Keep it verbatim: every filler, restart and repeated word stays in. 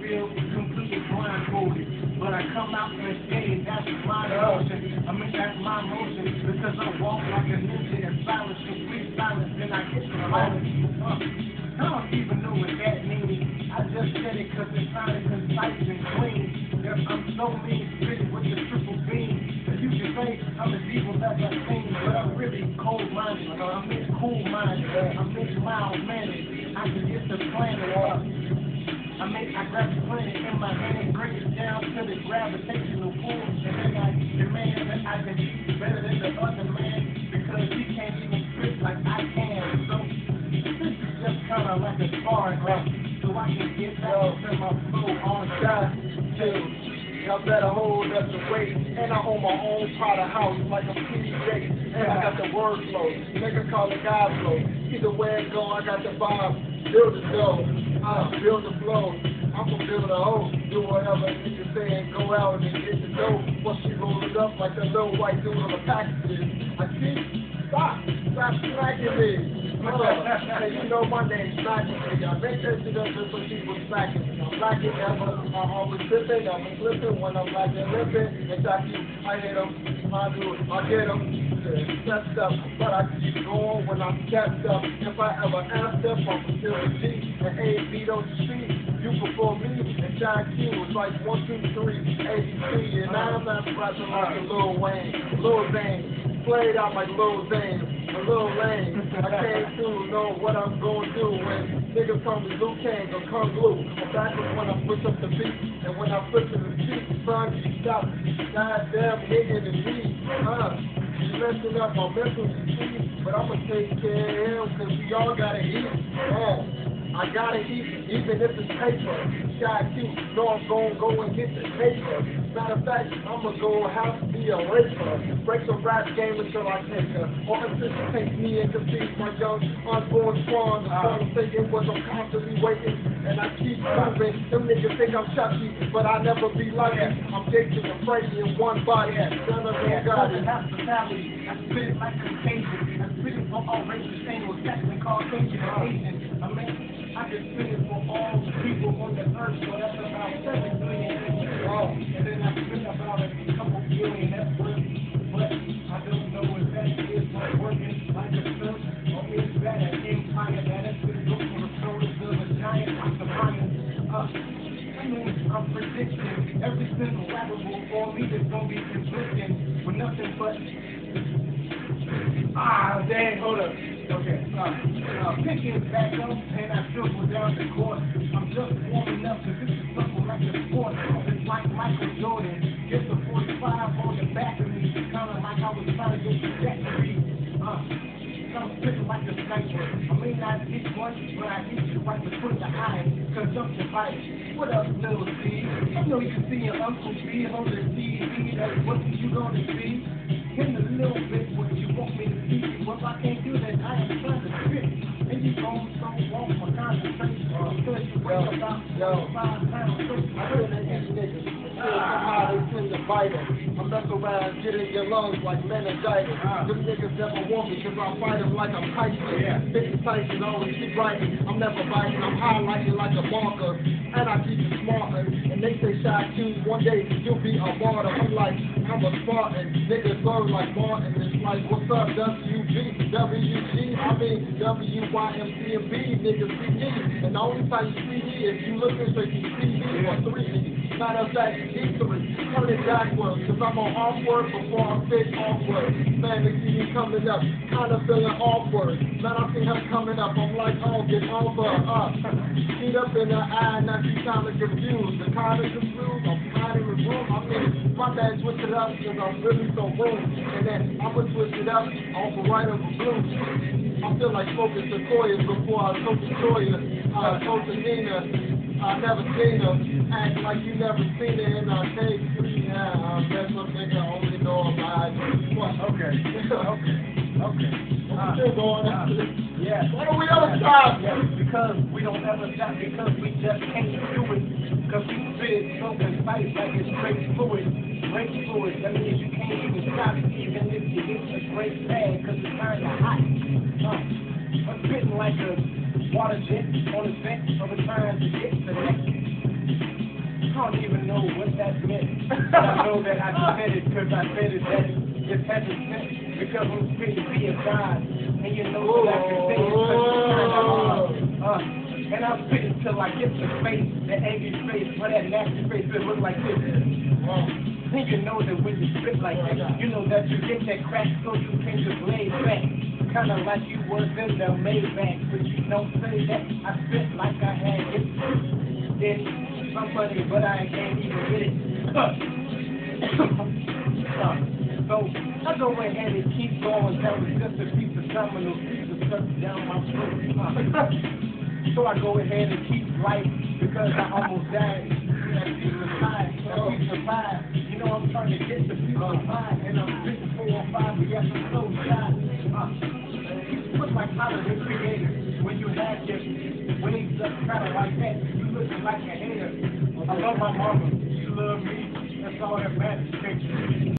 feel completely blindfolded. But I come out and say that's my emotion. I mean that's my emotion because I walk like a ninja in silence and free silence. Then I get the violence. Uh, I don't even know what that means. I just said it because it sounded concise and clean. There, I'm so mean spitted with the triple beam. As you can say, I'm as evil as I seem, but I'm really cold-minded. I'm in cool-minded. I'm in mild-mannered. I can get the planet up. I make, I grab the planet in my hand, break it down to the gravitational pull, and then I demand that I can be better than the other man because he can't even spit like I can. So this is just kind of like a sparring ground, so I can get back to my flow on shot too. I better hold up the weight, and I own my own pot of house like a P J, and I got the word flow, nigga call it God flow. Either way it go, I got the vibe, build the dough, uh, build the flow. I'm gonna build a hoe, do whatever nigga say and go out and get the dough. Once she roll it up like the little white dude on the packages, I see, stop, stop smacking me. Uh, hey, you know my name's Smacking me. I make that shit up just so people smacking me. I'm blacking ever, I'm always slipping, I'm slipping when I'm black and lipping. And Sha Q, I hit them, I do it, I get them. Stepped up, but I keep going when I'm stepped up. If I ever asked up, I'm still a G. And A beat on the street, you before me. And Sha Q was like one, two, three, A B C. And now I'm not rapping like a Lil Wayne, Lil Zane. Played out like Lil Zane. A little lame, I came through, know what I'm gonna do when niggas call me Luke Kang or Kung Lu. I'm back when I push up the beat, and when I flip to the street, son, you stop, goddamn hitting the knee, huh? You messing up my mental disease, but I'ma take care of him, cause we all gotta eat, huh? I gotta eat, even if it's paper. Sha Q, know I'm gonna go and get the paper. Matter of fact, I'ma go have to be a raper. Break the rap game until I take her. Or anticipate me and defeat my young unborn spawn. The song thinking was I'm constantly waiting, and I keep moving. Them niggas think I'm Chucky, but I never be like it. I'm Jason and Freddy in one body. None of them got it. Hospitality, I spit it like contagion. I spit it for all races, angles, Saxon, Caucasian, and Asian. I mean, I can spit it for all the people on the earth, so that's about seven billion. Oh, and then I spit about a couple billion, that's worth. But I don't know if that is what's working like a sun, or is that an empire that has been built for the shoulders of a giant like the Mayans? Uh, I mean, I'm predicting every single rapper before me is gonna be conflicting with nothing but. Ah, dang, hold up. Okay, uh, uh, picking it back up, and I dribble down the court. I'm just warming up, cause this is something like a sport. It's like Michael Jordan, get the forty-five on the back of me, kinda like I was trying to get the factory. Uh, I'm spitting like a sniper. I may not hit one, but I hit you right between the eyes, conjunctivitis. What up, little C? I know you see your Uncle B on the T V, that's what you gonna see. In a little bit what you want me to see. Well, if I can't do that, I am trying to spit. And you gon' so want my concentration. Because you weigh about five pounds. I feel that these niggas feel somehow they tend to bite them. I mess around, get in your lungs like meningitis. Them niggas never want me because I fight them like I'm Tyson. fifty Tyson always keep writing. I'm never biting, I'm highlighting like a marker. And I keep it smarter. And they say Sha Q, one day you'll be a martyr. I'm like, I'm a Spartan. Niggas learn like Martin. It's like, what's up, W G, W G, I mean, W Y M C and B, niggas see me. And the only time you see me is you looking so you see me or three D. Matter of fact, these three, turn it backwards, cause I'm on awkward before I'm fit awkward. Man, they see me coming up, kinda feeling awkward. Man, I see him coming up, I'm like, oh, get over, up. Heat up in the eye, now she kinda confused. The kinda confused, I'm hiding in the room. I mean, my man switch it up, cause I'm really so rude. And then I'ma switch it up, off of white over blue. I feel like smoking sequoias before I smoke the Toya. I told to Nina, I never seen her. Act like you never seen her in our case. Yeah, I guess some nigga only know about it. What? Okay. Okay. Okay. I'm still going uh, after this. Yeah. Why don't we ever stop? Yeah, because we don't ever stop, because we just can't do it. Because we spit so concise like it's straight fluid. Straight fluid. That means you can't even stop it, even if you get a straight bag, because it's kind of hot. Uh, I'm spitting like a water jet on a vent of a trying to get to the next. know what that meant. But I know that I said it because I said it that it's heaven sent. Because I'm spitting be a God. And you know what I can say it because it's kind of hard. Uh, and I'm spitting till I get the face, the angry face, or that nasty face that look like this. Uh, then you know that when you spit like this, you know that you get that crack so you can just lay back. Kinda like you was in the Maybach, but you don't say that. I spit like I had it. It's somebody, but I can't even get it. uh, so I go ahead and keep going. That was just a piece of terminal pieces stuck down my throat. Uh, so I go ahead and keep life because I almost died. That piece of pie, that piece of pie. You know I'm trying to get the piece of pie, and I'm spitting four or five. We got some slow shots. Uh, Look like Hollywood creators when you have your waves up kind of like that. You looking like a hater. I love my mama. She love me. That's all that matters.